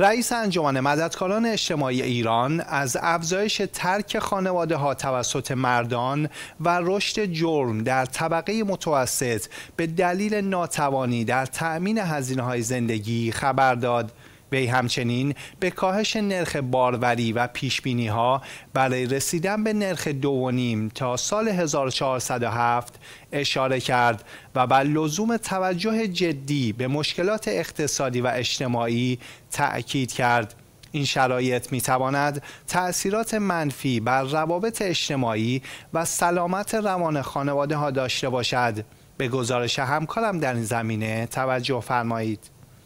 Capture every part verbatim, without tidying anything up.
رئیس انجمن مددکاران اجتماعی ایران از افزایش ترک خانواده‌ها توسط مردان و رشد جرم در طبقه متوسط به دلیل ناتوانی در تأمین هزینه‌های زندگی خبر داد. وی همچنین به کاهش نرخ باروری و پیشبینی‌ها برای رسیدن به نرخ دو و نیم تا سال هزار و چهارصد و هفت اشاره کرد و بر لزوم توجه جدی به مشکلات اقتصادی و اجتماعی تأکید کرد. این شرایط می‌تواند تأثیرات منفی بر روابط اجتماعی و سلامت روان خانواده‌ها داشته باشد. به گزارش همکارم در این زمینه توجه فرمایید.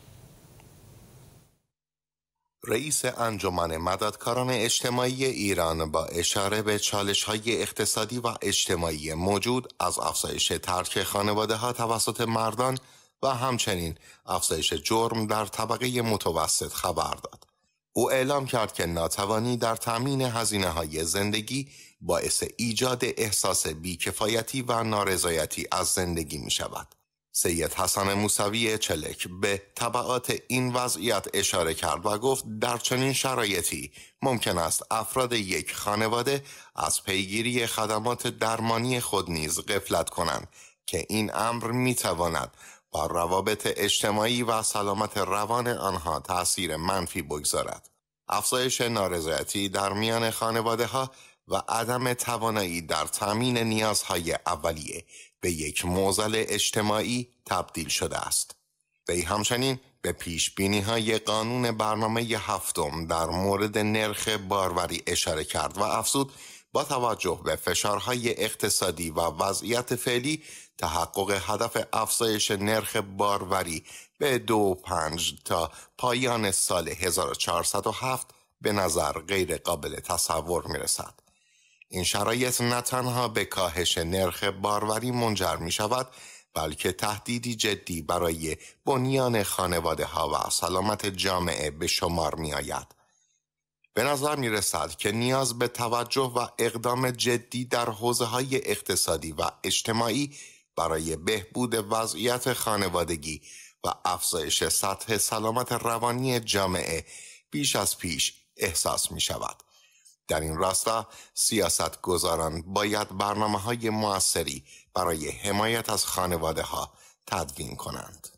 رئیس انجمن مددکاران اجتماعی ایران با اشاره به چالش‌های اقتصادی و اجتماعی موجود از افزایش ترک خانواده‌ها توسط مردان و همچنین افزایش جرم در طبقه متوسط خبر داد. او اعلام کرد که ناتوانی در تامین هزینه‌های زندگی باعث ایجاد احساس بیکفایتی و نارضایتی از زندگی می‌شود. سید حسن موسوی چلک به تبعات این وضعیت اشاره کرد و گفت در چنین شرایطی ممکن است افراد یک خانواده از پیگیری خدمات درمانی خود نیز غفلت کنند که این امر می‌تواند بر روابط اجتماعی و سلامت روان آنها تأثیر منفی بگذارد. افزایش نارضایتی در میان خانواده‌ها و عدم توانایی در تامین نیازهای اولیه به یک معضل اجتماعی تبدیل شده است. وی همچنین به پیش بینی های قانون برنامه هفتم در مورد نرخ باروری اشاره کرد و افزود با توجه به فشارهای اقتصادی و وضعیت فعلی تحقق هدف افزایش نرخ باروری به دو و پنج تا پایان سال هزار و چهارصد و هفت به نظر غیر قابل تصور می رسد. این شرایط نه تنها به کاهش نرخ باروری منجر می شود بلکه تهدیدی جدی برای بنیان خانواده ها و سلامت جامعه به شمار می آید. به نظر می رسد که نیاز به توجه و اقدام جدی در حوزه های اقتصادی و اجتماعی برای بهبود وضعیت خانوادگی و افزایش سطح سلامت روانی جامعه بیش از پیش احساس می شود. در این راستا سیاست گذاران باید برنامه‌های مؤثری برای حمایت از خانواده‌ها تدوین کنند.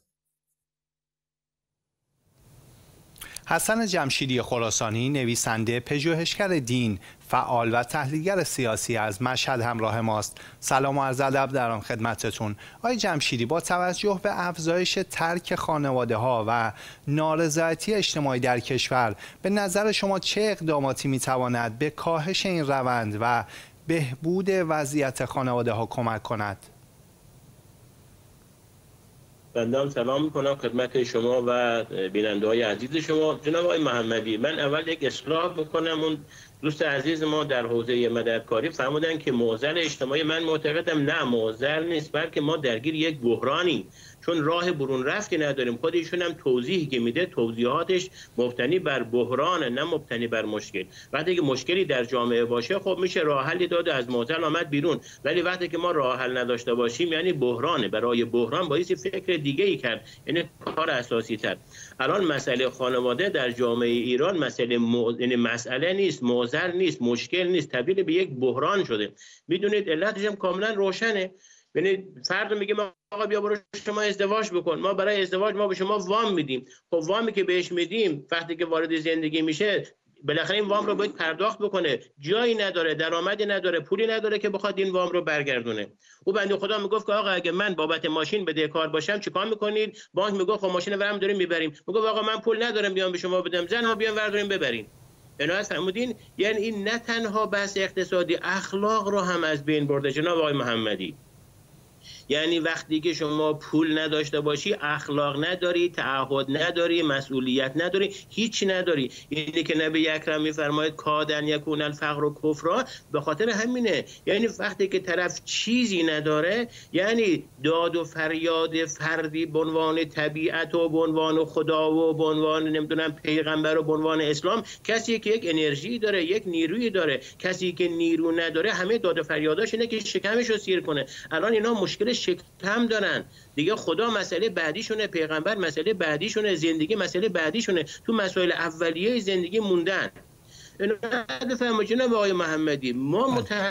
حسن جمشیدی خراسانی، نویسنده، پژوهشگر دین، فعال و تحلیلگر سیاسی از مشهد همراه ماست. سلام و عرض ادب دارم خدمتتون. آقای جمشیدی، با توجه به افزایش ترک خانواده‌ها و نارضایتی اجتماعی در کشور، به نظر شما چه اقداماتی میتواند به کاهش این روند و بهبود وضعیت خانواده‌ها کمک کند؟ بنده سلام میکنم خدمت شما و بیننده های عزیز شما. جناب آقای محمدی، من اول یک اصلاح بکنم. اون دوست عزیز ما در حوزه مددکاری فرمودن که معضل اجتماعی، من معتقدم نه، معضل نیست، بلکه ما درگیر یک بحرانی، چون راه برون رفتی نداریم. خود ایشون هم توضیحی که میده توضیحاتش مبتنی بر بحران، نه مبتنی بر مشکل. وقتی که مشکلی در جامعه باشه خب میشه راه حلی داد، از معضل آمد بیرون، ولی وقتی که ما راه حل نداشته باشیم یعنی بحرانه. برای بحران باید فکر دیگه ای کرد، یعنی کار اساسی تر. الان مسئله خانواده در جامعه ایران مسئله مو... یعنی مسئله نیست، معضل نیست، مشکل نیست، تبدیل به یک بحران شده. میدونید علتش هم کاملا روشنه. یعنی فرد میگه ما آقا بیا برو شما ازدواج بکن، ما برای ازدواج ما به شما وام میدیم. خب وامی که بهش میدیم وقتی که وارد زندگی میشه بالاخره این وام رو باید پرداخت بکنه. جایی نداره، درآمدی نداره، پولی نداره که بخواد این وام رو برگردونه. او بنده خدا میگفت که آقا اگه من بابت ماشین بدهکار باشم چیکار میکنید؟ بانک میگفت خب ماشین ورم داریم میبریم. میگفت آقا من پول ندارم بیام به شما بدم، زنها بیان ورداریم ببرین. اینا فرمودین؟ یعنی این نه تنها بحث اقتصادی، اخلاق رو هم از بین برده جناب آقای محمدی. یعنی وقتی که شما پول نداشته باشی، اخلاق نداری، تعهد نداری، مسئولیت نداری، هیچ نداری. اینی که نبی اکرم میفرماید کادن یکون الفقر و کفر، به خاطر همینه. یعنی وقتی که طرف چیزی نداره، یعنی داد و فریاد فردی به عنوان طبیعت و به عنوان خدا و به عنوان نمیدونم پیغمبر و به عنوان اسلام، کسی که یک انرژی داره، یک نیرویی داره. کسی که نیرو نداره همه داد و فریاداش اینه که شکمش رو سیر کنه. الان اینا مشکل شکم دارن دیگه. خدا مسئله بعدیشونه، پیغمبر مسئله بعدیشونه، زندگی مسئله بعدیشونه، تو مسائل اولیه زندگی موندن. بفرمایید جناب آقای محمدی، ما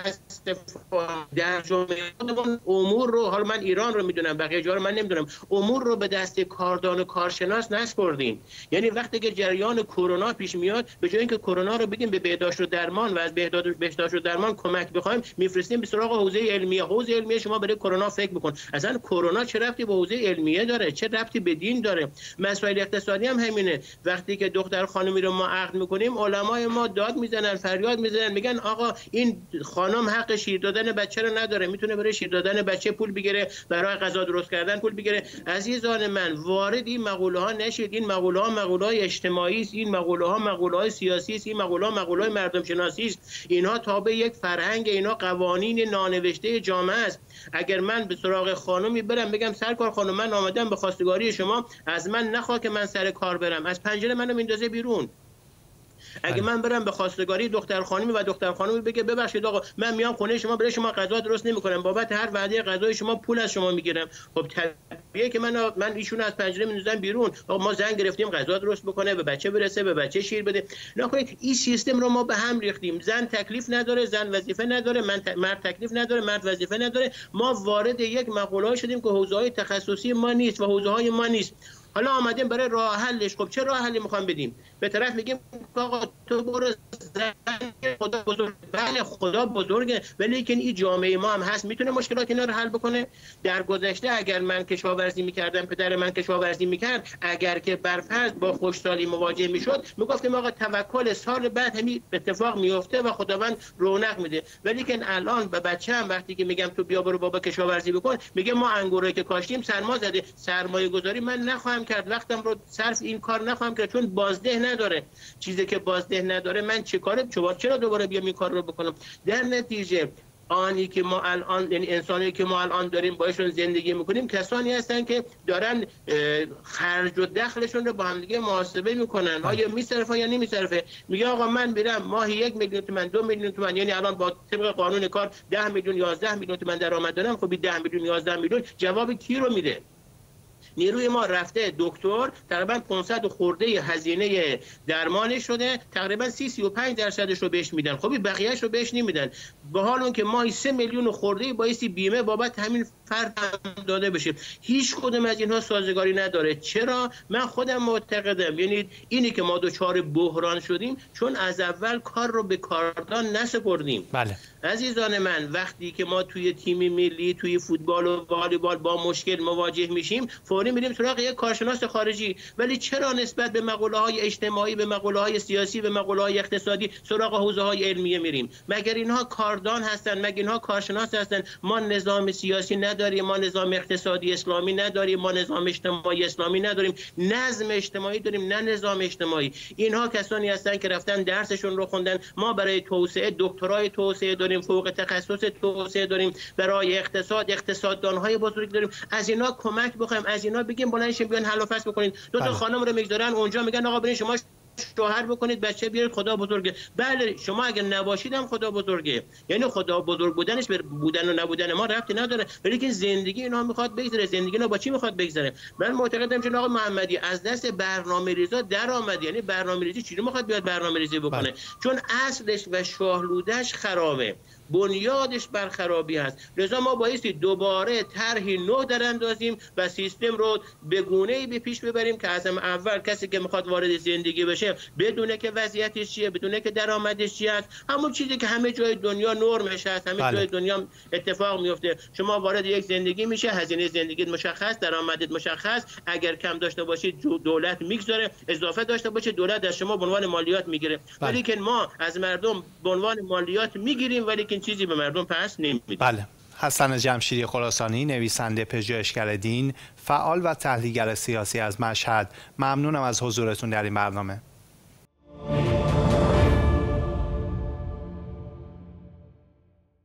متاسفانه در جامعه امور رو، حالا من ایران رو میدونم بقیه جا رو من نمیدونم، امور رو به دست کاردان و کارشناس نسپردیم. یعنی وقتی که جریان کرونا پیش میاد، به جای اینکه کرونا رو بدیم به بهداشت و درمان و از بهداشت و درمان کمک بخوایم، میفرستیم به سراغ حوزه علمیه. حوزه علمیه شما برای کرونا فکر بکن، اصلا کرونا چه ربطی به حوزه علمیه داره؟ چه ربطی به دین داره؟ مسائل اقتصادی هم همینه. وقتی که دختر خانمی رو ما عقد میکنیم، علمای ما داد میزنن، فریاد میزنن، میگن آقا این خانم حق شیر دادن بچه رو نداره، میتونه برای شیر دادن بچه پول بگیره، برای غذا درست کردن پول بگیره. عزیزان من، وارد این مقوله ها نشید. این مقوله ها مقوله های اجتماعی است، این مقوله ها مقوله های سیاسی است، این مقوله ها مقوله های مردم شناسی است. اینها تابع یک فرهنگ، اینا قوانین نانوشته جامعه است. اگر من به سراغ خانمی برم بگم سرکار خانم من آمدم به خواستگاری شما، از من نخواه که من سر کار برم، از پنجره منو میندازه بیرون. اگه من برم به خواستگاری دختر خانمی و دختر خانمی بگه ببخشید آقا من میام خونه شما برای شما غذا درست نمیکنم، بابت هر وعده غذای شما پول از شما میگیرم، خب طبیعیه که من من ایشون از پنجره میندازم بیرون. آقا ما زنگ گرفتیم غذا درست بکنه، به بچه برسه، به بچه شیر بده. نکنید این سیستم رو ما به هم ریختیم. زن تکلیف نداره، زن وظیفه نداره، من ت... مرد تکلیف نداره، مرد وظیفه نداره. ما وارد یک مقوله شدیم که حوزه‌های تخصصی ما نیست و حوزه‌های ما نیست. حالا آمدیم برای راه حلش. خب چه راه حلی میخوام بدیم؟ به طرف میگیم آقا تو برو زن، خدا بزرگ. بله خدا بزرگه، ولی که این جامعه ما هم هست میتونه مشکلات اینا رو حل بکنه. در گذشته اگر من کشاورزی میکردم، پدر من کشاورزی میکرد، اگر که برفرض با خوشحالی مواجه میشد، میگفتیم آقا توکل، سال بعد همین اتفاق میفته و خداوند رونق میده. ولی که الان به بچه‌ام وقتی که میگم تو بیا برو بابا کشاورزی بکن، میگه ما انگوره که کاشتیم سرما زده، سرمایه گذاری من نخواهم کرد، وقتم رو صرف این کار نخواهم کرد، چون بازده نداره. چیزی که بازده نداره من چه کاره چرا دوباره بیام این کار رو بکنم؟ در نتیجه آنی که ما الان، یعنی انسانی که ما الان داریم باشون زندگی میکنیم، کسانی هستن که دارن خرج و دخلشون رو با هم دیگه محاسبه میکنن. آیا میصرفه یا نمیصرفه؟ میگه آقا من میرم ماهی یک میلیون تومان، دو میلیون تومان، یعنی الان با طبق قانون کار ده میلیون یازده میلیون تومان درآمد دارم. خب ده میلیون یازده میلیون جواب کی رو میده؟ نیروی ما رفته دکتر، تقریبا پانصد خورده هزینه درمانش شده، تقریبا سی سی و پنج درصدش رو بهش میدن. خب بقیه‌اش رو بهش نمیدن، به حال اون که ماهی سه میلیون خورده بایستی بیمه بابت همین فرد داده بشه. هیچ کدوم از اینها سازگاری نداره. چرا؟ من خودم معتقدم، یعنی اینی که ما دچار بحران شدیم چون از اول کار رو به کاردان نسپردیم. بله عزیزان من، وقتی که ما توی تیم ملی، توی فوتبال و والیبال با مشکل مواجه میشیم، فوری میریم سراغ یک کارشناس خارجی. ولی چرا نسبت به مقوله های اجتماعی، به مقوله های سیاسی، به مقوله های اقتصادی سراغ حوزه های علمیه میریم؟ مگر اینها کاردان هستن؟ مگر اینها کارشناس هستن؟ ما نظام سیاسی نداریم، ما نظام اقتصادی اسلامی نداریم، ما نظام اجتماعی اسلامی نداریم، نظم اجتماعی داریم نه نظام اجتماعی. اینها کسانی هستن که رفتن درسشون رو خوندن. ما برای توسعه دکترای توسعه داریم، فوق تخصص توسعه داریم، برای اقتصاد اقتصاددان‌های بزرگ داریم. از اینا کمک بخوایم، از اینا بگیم بلند شین بیان حل و فصل بکنید. دو تا خانم رو میگذارن اونجا، میگن آقا برین شما شوهر بکنید، بچه بیارید، خدا بزرگه. بله شما اگر نباشید هم خدا بزرگه، یعنی خدا بزرگ بودنش به بودن و نبودن ما ربطی نداره، ولی که زندگی اینا میخواد بگذره. زندگی اینا با چی میخواد بگذره؟ من معتقدم جناب آقای محمدی از دست برنامه‌ریزا در آمد. یعنی برنامه‌ریزی چی رو میخواد بیاد برنامه‌ریزی بکنه؟ بله. چون اصلش و شاهلودش خرابه، بنیادش بر خرابی هست. لذا ما بایستی دوباره طرحی نو در اندازیم و سیستم رو به گونه‌ای به پیش ببریم که از اول کسی که میخواد وارد زندگی بشه بدونه که وضعیتش چیه، بدونه که درآمدش چی است، همون چیزی که همه جای دنیا نرمش هست، همه بله. جای دنیا اتفاق میفته. شما وارد یک زندگی میشه، هزینه زندگیت مشخص، درآمدت مشخص، اگر کم داشته باشید دولت میگذاره، اضافه داشته باشه دولت از شما به عنوان مالیات میگیره. بله. ولی که ما از مردم به عنوان مالیات میگیریم ولی که چیزی به مردم پس نمیدیم. بله. حسن جمشیدی خراسانی، نویسنده، پژوهشگر دین، فعال و تحلیلگر سیاسی از مشهد، ممنونم از حضورتون در این برنامه.